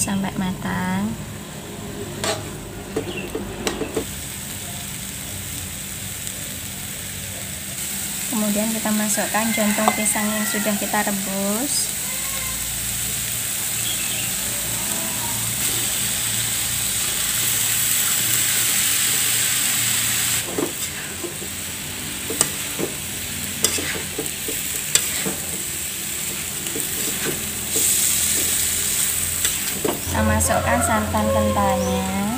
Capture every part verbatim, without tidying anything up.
sampai matang. Kemudian kita masukkan jantung pisang yang sudah kita rebus. Kita masukkan santan kentalnya.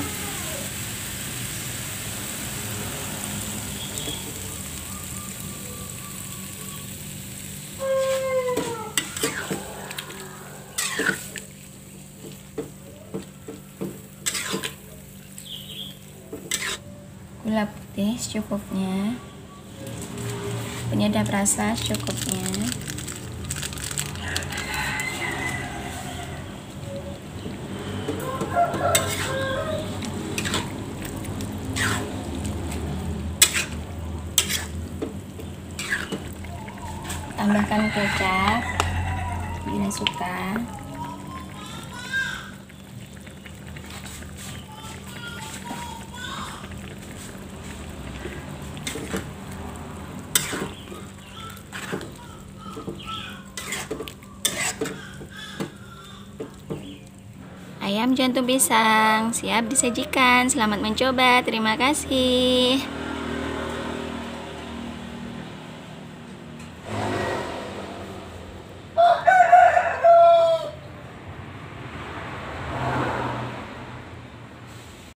Gula putih secukupnya, penyedap rasa secukupnya. Tambahkan kecap bila suka. Ayam jantung pisang siap disajikan. Selamat mencoba. Terima kasih.